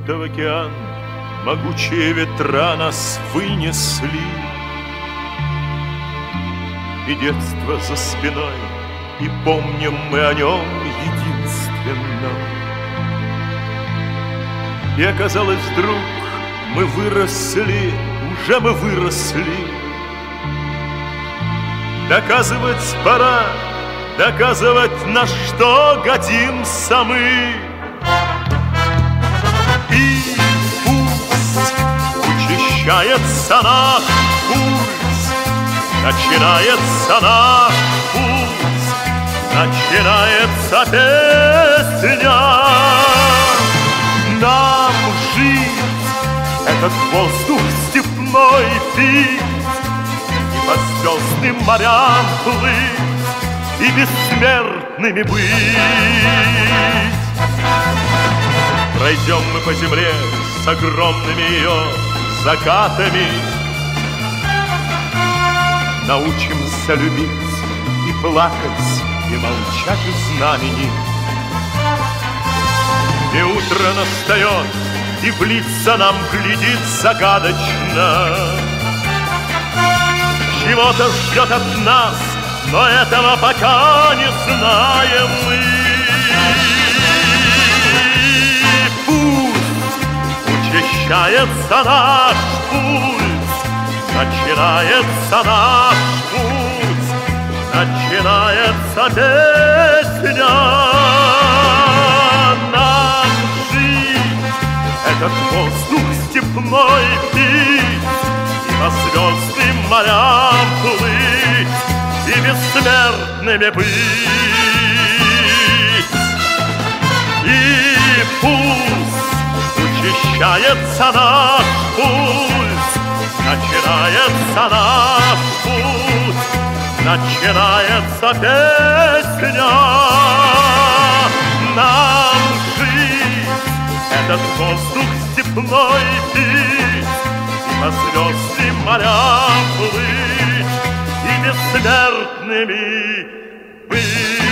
будто в океан могучие ветра нас вынесли. И детство за спиной, и помним мы о нем единственном. И оказалось вдруг, мы выросли, уже мы выросли. Доказывать пора, доказывать, на что годимся мы. И пусть учащается наш пульс, начинается наш пульс, начинается песня. Нам жить, этот воздух степной пить, и по звездным морям плыть, и бессмертными быть. Пройдем мы по земле с огромными ее закатами, научимся любить и плакать, и молчать у знамени. И утро настает, и в лица нам глядит загадочно. Чего-то ждет от нас, но этого пока не знаем мы. Пусть учащается наш пульс, начинается наш путь, начинается песня. Нам жить, этот воздух степной пить, и по звездным морям плыть, и бессмертными быть. И пусть учащается наш пульс, начинается наш путь, начинается песня. Нам жить, этот воздух степной пить, и по звездным морям плыть, и бессмертными быть.